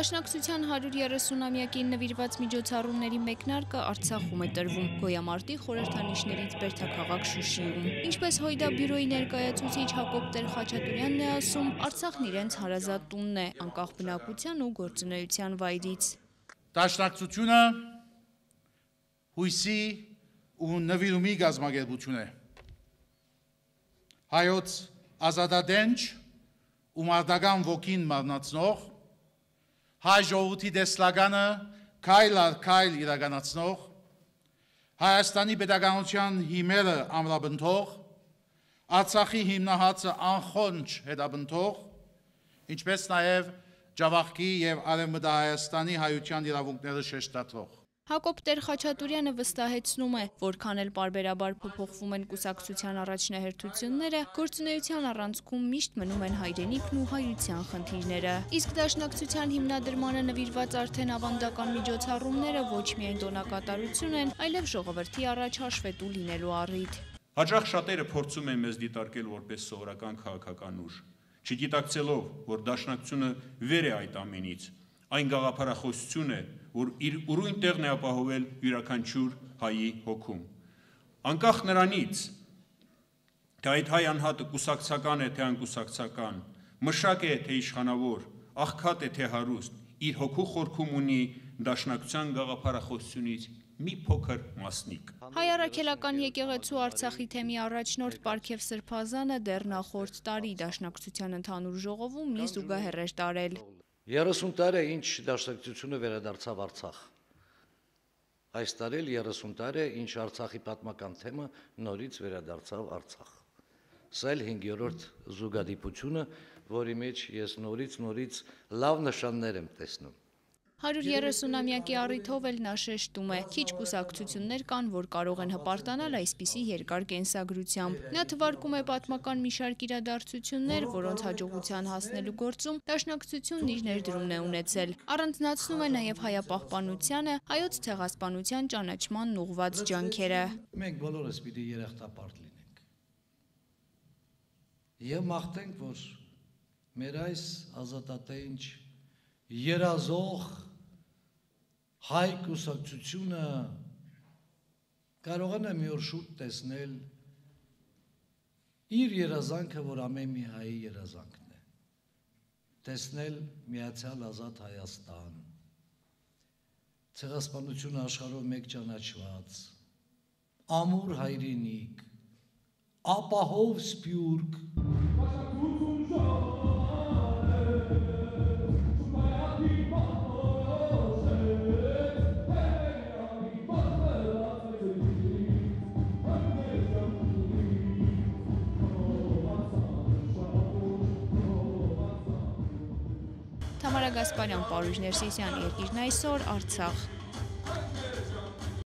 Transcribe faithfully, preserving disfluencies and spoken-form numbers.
Դաշնակցության հարյուր երեսունամյակին նվիրված միջոցառումների մեկնարկը Արցախում է տրվում, Գոյամարտի խորհրդանիշներից բերդաքաղաք Շուշիում։ Ինչպես Հույդա բյուրոյի ներկայացուցիչ Հակոբ Տեր-Խաչատուրյանն է ասում, Արցախն իրենց հարազատ տունն է, անկախ բնակության ու գործունեության վայրից։ Դաշնակցությունը հույսի ու նվիրումի գազམ་ագերբություն է։ Հայոց ազատադենչ ու մարտական ոգին մարմնացնող, հայ ժողովրդի դեսլագանը քայլ առ քայլ իրականացնող, Հայաստանի պետականության հիմերը ամրապնդող, Արցախի հիմնահացը անխոնջ հետապնդող, ինչպես նաև Ջավախքի և Արևմտահայաստանի հայության իրավունքները շեշտադրող։ Հակոբ Տեր-Խաչատուրյանը վստահեցնում է, որքան էլ պարբերաբար փոփոխվում են կուսակցության առաջնահերթությունները, գործունեության առանցքում միշտ մնում են հայրենիքն ու հայրության խնդիրները։ Իսկ դաշնակցության հիմնադրմանը նվիրված արդեն ավանդական միջոցառումները ոչ միայն տոնակատարություն են, այլև ժողովրդի առաջ հաշվետու լինելու առիթ։ Հաճախ շատերը փորձում են մեզ դիտարկել որպես սովորական քաղաքական ուժ, չգիտակցելով, որ դաշնակցությունը վեր է այդ ամենից, այն գաղափարախոսություն է, որ իր ուրույն տեղն է ապահովել յուրաքանչյուր հայի հոգում։ Անկախ նրանից, թե այդ հայ անհատը կուսակցական է, թե անկուսակցական, մշակ է, թե իշխանավոր, աղքատ է, թե հարուստ, իր հոգու խորքում ունի դաշնակցության գաղափարախոսությունից մի փոքր մասնիկ։ Հայ առաքելական եկեղեցու Արցախի թեմի առաջնորդ Պարքև Սրբազանը դեռ նախորդ տարի դաշնակցության ընդհանուր ժողովում մի զուգահեռ էր տարել։ երեսուն տարի ինչ դաշնակցությունը վերադարձավ Արցախ։ Այս տարի երեսուն տարի ինչ Արցախի պատմական թեմը նորից վերադարձավ Արցախ։ Սա էլ հինգերորդ զուգադիպությունը, որի մեջ ես նորից նորից լավ նշաններ եմ տեսնում։ հարյուր երեսունամյակի առիթով էլ նա շեշտում է, քիչ կուսակցություններ կան, որ կարող են հպարտանալ այսպիսի երկար կենսագրությամբ։ Նա թվարկում է պատմական մի շարք իրադարձություններ, որոնց հաջողության հասնելու գործում դաշնակցությունն իր ներդրումն է ունեցել։ Առանձնացնում է նաև հայապահպանությանը, հայոց ցեղասպանության ճանաչմանն ուղղված ջանքերը։ Մենք բոլորս պիտի երախտապարտ լինենք։ Եվ մաղթենք, որ մեր այս ազատատենչ երազող հայ կուսակցությունը կարողանա մի օր շուտ տեսնել իր երազանքը, որ ամեն մի հայի երազանքն է, տեսնել միացյալ ազատ Հայաստան, ցեղասպանությունը աշխարհով մեկ ճանաչված, ամուր հայրենիք, ապահով սփյուռք, Թամարա Գասպարյան, Պարուժ Ներսիսյան, Երկիրն այսօր, Արցախ։